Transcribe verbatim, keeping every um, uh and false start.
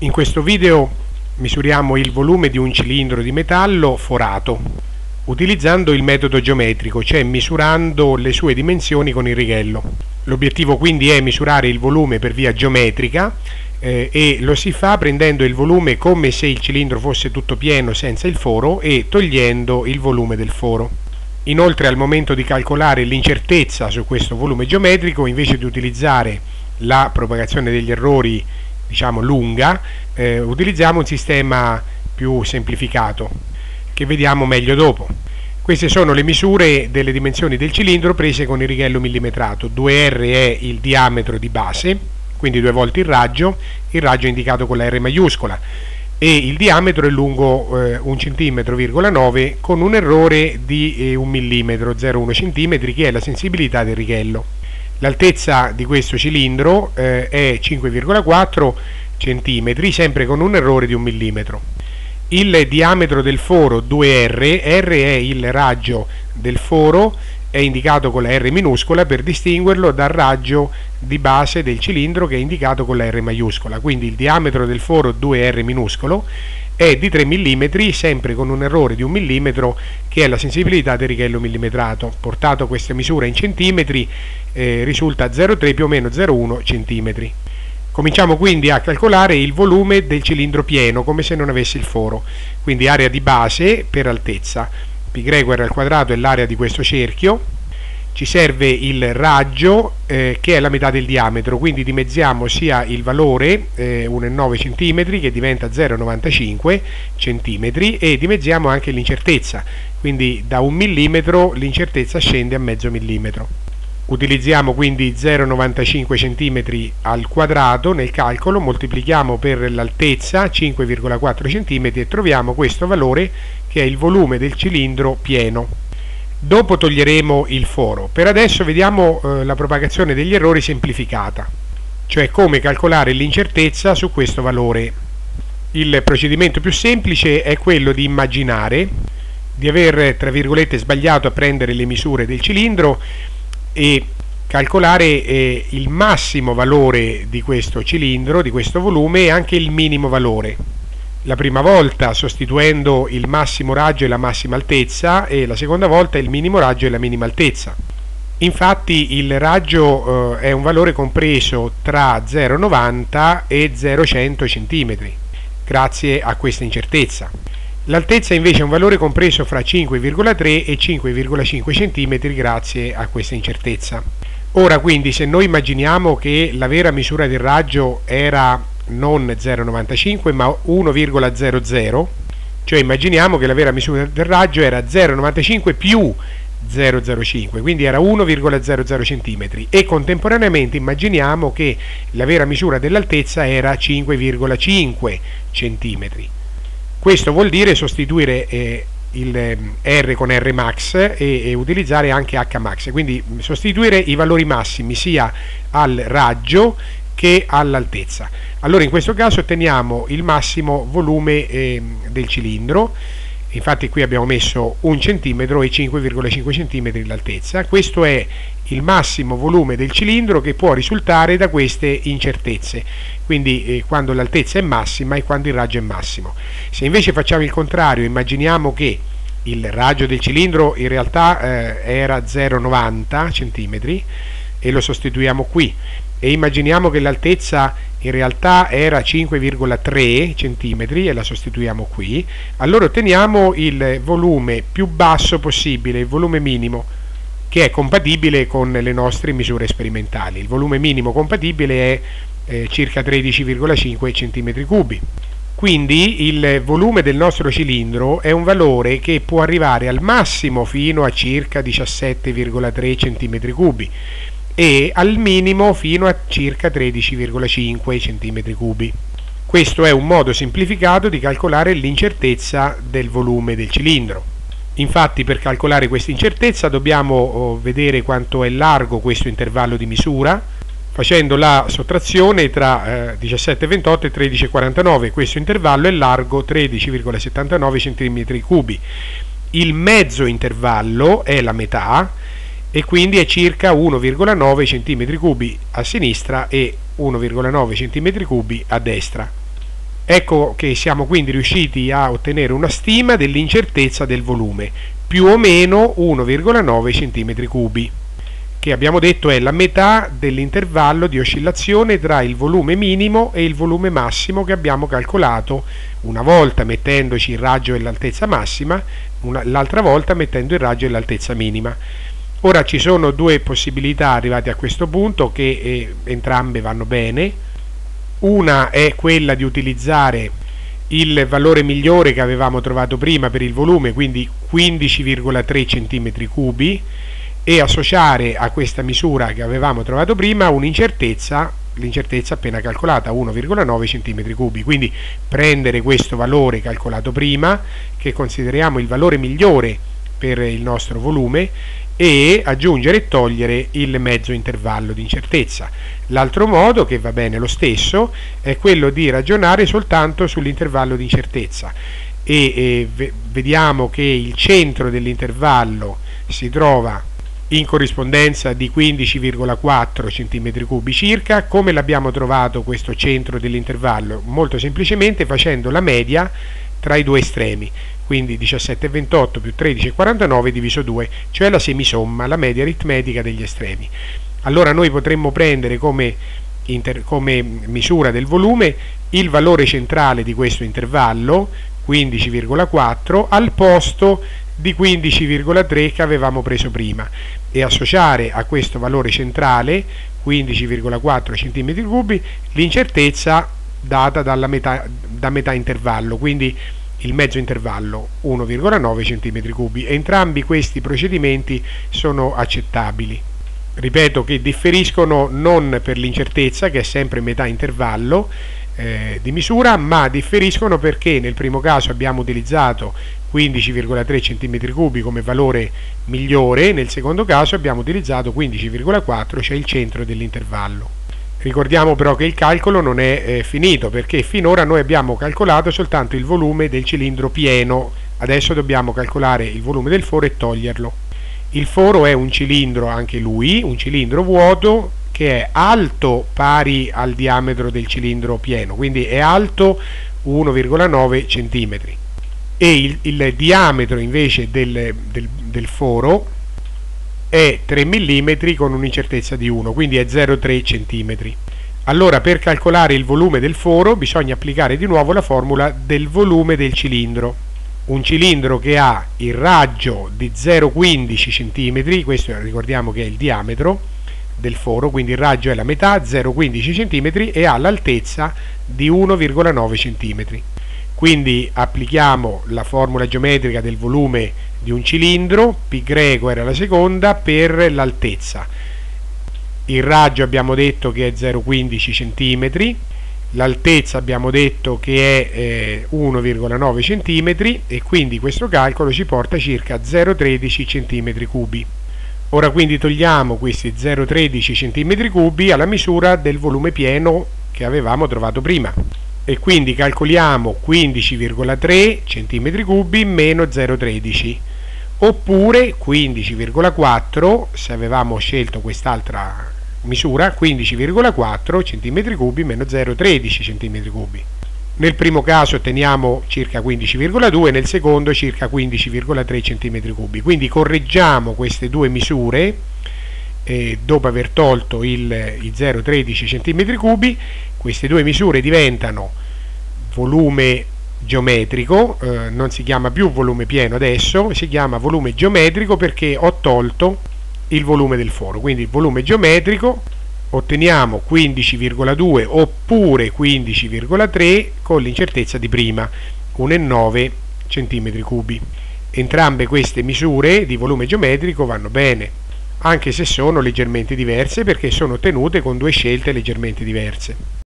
In questo video misuriamo il volume di un cilindro di metallo forato utilizzando il metodo geometrico, cioè misurando le sue dimensioni con il righello. L'obiettivo quindi è misurare il volume per via geometrica eh, e lo si fa prendendo il volume come se il cilindro fosse tutto pieno senza il foro e togliendo il volume del foro. Inoltre, al momento di calcolare l'incertezza su questo volume geometrico, invece di utilizzare la propagazione degli errori diciamo lunga, eh, utilizziamo un sistema più semplificato che vediamo meglio dopo. Queste sono le misure delle dimensioni del cilindro prese con il righello millimetrato. due R è il diametro di base, quindi due volte il raggio, il raggio è indicato con la R maiuscola, e il diametro è lungo eh, un centimetro virgola nove con un errore di eh, un millimetro, zero virgola uno centimetri, che è la sensibilità del righello. L'altezza di questo cilindro eh, è cinque virgola quattro centimetri, sempre con un errore di un millimetro. Il diametro del foro due R, R è il raggio del foro, è indicato con la R minuscola per distinguerlo dal raggio di base del cilindro che è indicato con la R maiuscola. Quindi il diametro del foro due R minuscolo è di tre millimetri, sempre con un errore di un millimetro, che è la sensibilità del righello millimetrato. Portato questa misura in centimetri eh, risulta zero virgola tre più o meno zero virgola uno centimetri. Cominciamo quindi a calcolare il volume del cilindro pieno come se non avesse il foro, quindi area di base per altezza. Pi greco R al quadrato è l'area di questo cerchio. Ci serve il raggio eh, che è la metà del diametro, quindi dimezziamo sia il valore eh, uno virgola nove centimetri che diventa zero virgola novantacinque centimetri e dimezziamo anche l'incertezza, quindi da un millimetro l'incertezza scende a mezzo millimetro. Utilizziamo quindi zero virgola novantacinque centimetri al quadrato nel calcolo, moltiplichiamo per l'altezza cinque virgola quattro centimetri e troviamo questo valore che è il volume del cilindro pieno. Dopo toglieremo il foro. Per adesso vediamo eh, la propagazione degli errori semplificata, cioè come calcolare l'incertezza su questo valore. Il procedimento più semplice è quello di immaginare di aver, tra virgolette, sbagliato a prendere le misure del cilindro e calcolare eh, il massimo valore di questo cilindro, di questo volume, e anche il minimo valore. La prima volta sostituendo il massimo raggio e la massima altezza, e la seconda volta il minimo raggio e la minima altezza. Infatti il raggio eh, è un valore compreso tra zero virgola novanta e zero virgola cento centimetri, grazie a questa incertezza. L'altezza invece è un valore compreso fra cinque virgola tre e cinque virgola cinque centimetri, grazie a questa incertezza. Ora quindi, se noi immaginiamo che la vera misura del raggio era non zero virgola novantacinque ma uno virgola zero zero, cioè immaginiamo che la vera misura del raggio era zero virgola novantacinque più zero virgola zero cinque, quindi era uno virgola zero zero centimetri, e contemporaneamente immaginiamo che la vera misura dell'altezza era cinque virgola cinque centimetri. Questo vuol dire sostituire eh, il eh, R con R max e, e utilizzare anche H max, quindi sostituire i valori massimi sia al raggio che all'altezza. Allora in questo caso otteniamo il massimo volume eh, del cilindro. Infatti qui abbiamo messo un centimetro e cinque virgola cinque centimetri l'altezza. Questo è il massimo volume del cilindro che può risultare da queste incertezze, quindi eh, quando l'altezza è massima e quando il raggio è massimo. Se invece facciamo il contrario, immaginiamo che il raggio del cilindro in realtà eh, era zero virgola novanta centimetri e lo sostituiamo qui, e immaginiamo che l'altezza in realtà era cinque virgola tre centimetri e la sostituiamo qui, allora otteniamo il volume più basso possibile, il volume minimo, che è compatibile con le nostre misure sperimentali. Il volume minimo compatibile è eh, circa tredici virgola cinque centimetri cubi. Quindi il volume del nostro cilindro è un valore che può arrivare al massimo fino a circa diciassette virgola tre centimetri cubi e al minimo fino a circa tredici virgola cinque centimetri cubi. Questo è un modo semplificato di calcolare l'incertezza del volume del cilindro. Infatti, per calcolare questa incertezza dobbiamo oh, vedere quanto è largo questo intervallo di misura, facendo la sottrazione tra eh, diciassette virgola ventotto e tredici virgola quarantanove. Questo intervallo è largo tredici virgola settantanove centimetri cubi. Il mezzo intervallo è la metà e quindi è circa uno virgola nove centimetri cubi a sinistra e uno virgola nove centimetri cubi a destra. Ecco che siamo quindi riusciti a ottenere una stima dell'incertezza del volume, più o meno uno virgola nove centimetri cubi, che abbiamo detto è la metà dell'intervallo di oscillazione tra il volume minimo e il volume massimo che abbiamo calcolato una volta mettendoci il raggio e l'altezza massima, l'altra volta mettendo il raggio e l'altezza minima. Ora ci sono due possibilità arrivate a questo punto che eh, entrambe vanno bene. Una è quella di utilizzare il valore migliore che avevamo trovato prima per il volume, quindi quindici virgola tre centimetri cubi, e associare a questa misura che avevamo trovato prima un'incertezza, l'incertezza appena calcolata, uno virgola nove centimetri cubi. Quindi prendere questo valore calcolato prima, che consideriamo il valore migliore per il nostro volume, e aggiungere e togliere il mezzo intervallo di incertezza. L'altro modo, che va bene lo stesso, è quello di ragionare soltanto sull'intervallo di incertezza e, e vediamo che il centro dell'intervallo si trova in corrispondenza di quindici virgola quattro centimetri cubi circa. Come l'abbiamo trovato questo centro dell'intervallo? Molto semplicemente facendo la media tra i due estremi, quindi diciassette virgola ventotto più tredici virgola quarantanove diviso due, cioè la semisomma, la media aritmetica degli estremi. Allora noi potremmo prendere come, inter, come misura del volume il valore centrale di questo intervallo, quindici virgola quattro, al posto di quindici virgola tre che avevamo preso prima, e associare a questo valore centrale, quindici virgola quattro centimetri cubi, l'incertezza data dalla metà, da metà intervallo, quindi il mezzo intervallo, uno virgola nove centimetri cubi. Entrambi questi procedimenti sono accettabili. Ripeto che differiscono non per l'incertezza, che è sempre metà intervallo eh, di misura, ma differiscono perché nel primo caso abbiamo utilizzato quindici virgola tre centimetri cubi come valore migliore, nel secondo caso abbiamo utilizzato quindici virgola quattro, cioè il centro dell'intervallo. Ricordiamo però che il calcolo non è eh, finito, perché finora noi abbiamo calcolato soltanto il volume del cilindro pieno. Adesso dobbiamo calcolare il volume del foro e toglierlo. Il foro è un cilindro, anche lui, un cilindro vuoto che è alto pari al diametro del cilindro pieno, quindi è alto uno virgola nove centimetri, e il, il diametro invece del, del, del foro è tre millimetri con un'incertezza di uno, quindi è zero virgola tre centimetri. Allora, per calcolare il volume del foro bisogna applicare di nuovo la formula del volume del cilindro. Un cilindro che ha il raggio di zero virgola quindici centimetri, questo ricordiamo che è il diametro del foro, quindi il raggio è la metà, zero virgola quindici centimetri, e ha l'altezza di uno virgola nove centimetri. Quindi applichiamo la formula geometrica del volume di un cilindro, π greco era la seconda, per l'altezza. Il raggio abbiamo detto che è zero virgola quindici centimetri, l'altezza abbiamo detto che è eh, uno virgola nove centimetri, e quindi questo calcolo ci porta circa zero virgola tredici centimetri cubi. Ora quindi togliamo questi zero virgola tredici centimetri cubi alla misura del volume pieno che avevamo trovato prima, e quindi calcoliamo quindici virgola tre centimetri cubi meno zero virgola tredici, oppure quindici virgola quattro, se avevamo scelto quest'altra misura, quindici virgola quattro centimetri cubi meno zero virgola tredici centimetri cubi. Nel primo caso otteniamo circa quindici virgola due, nel secondo circa quindici virgola tre centimetri cubi. Quindi correggiamo queste due misure eh, dopo aver tolto il, i zero virgola tredici centimetri cubi. Queste due misure diventano volume geometrico, eh, non si chiama più volume pieno adesso, si chiama volume geometrico perché ho tolto il volume del foro. Quindi il volume geometrico, otteniamo quindici virgola due oppure quindici virgola tre con l'incertezza di prima, uno virgola nove centimetri cubi. Entrambe queste misure di volume geometrico vanno bene, anche se sono leggermente diverse perché sono ottenute con due scelte leggermente diverse.